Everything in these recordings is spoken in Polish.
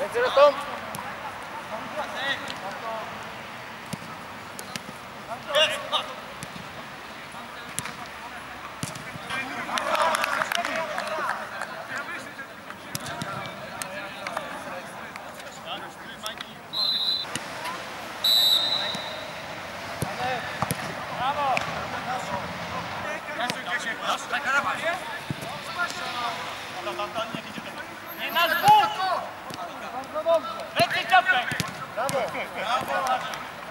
Ręce na stąd. Nie na zbóg! Bardzo dobrze! Lecę czapek! Brawo! Brawo!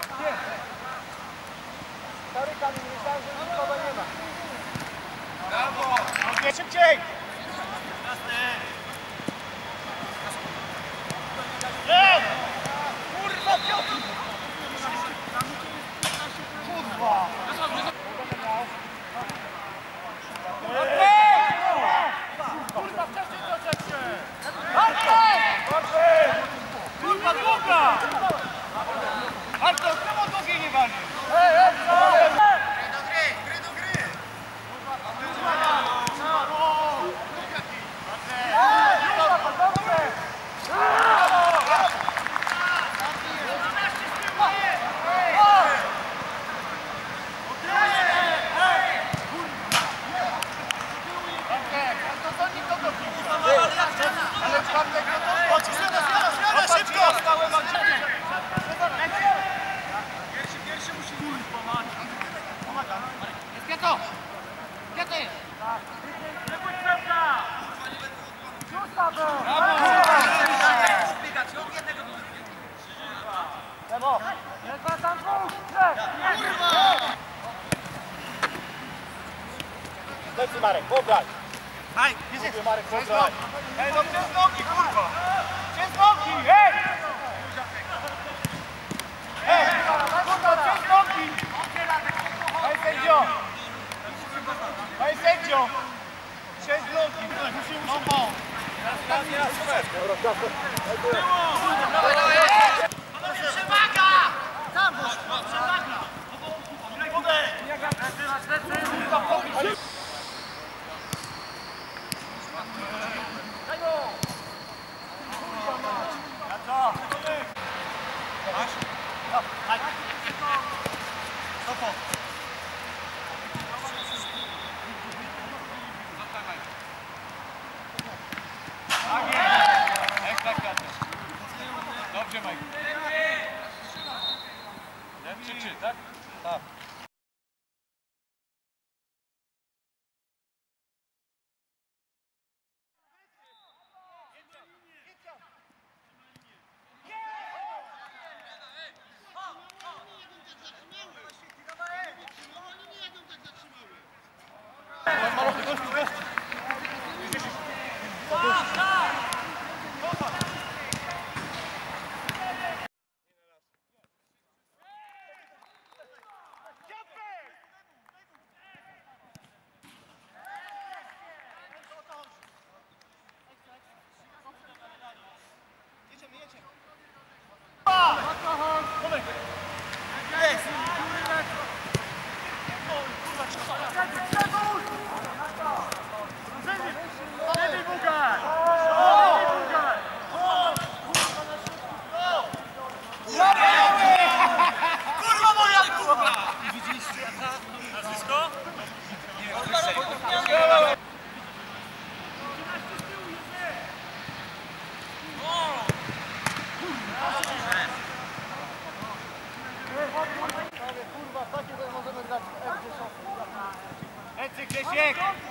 Stary Kamil, myślałem, że nikogo nie ma. Brawo! Szybciej! Kurwa, Piotr! Kurwa! Kurwa, wcześniej doczek się! Kurwa, długa! Artur, czemu długiej nie wali? Gry do gry! Ale czwartek to chodź, zmiana, szybko! Pierwszy musi pomagać. Jest Kieto! Kieto jest! Nie bądź pewna! Lewo! Jest tam dwóch! Lecz Marek, pobrać! Hej! Mówię Marek, pobrać! Ej, no przez nogi, kurwa! Przez nogi, hej! Hej, kurwa, przez nogi! Hej, sędzio! Hej, sędzio! Przez nogi! Musimy... Raz, super! Przewaga! Tam, przewaga! Dobrze, Mike. Krzyczy, tak? Tak. Kurwa moja kurwa! Widzieliście nazwisko? Kurwa, takie to możemy grać w F10. Lecę, Grzesiek!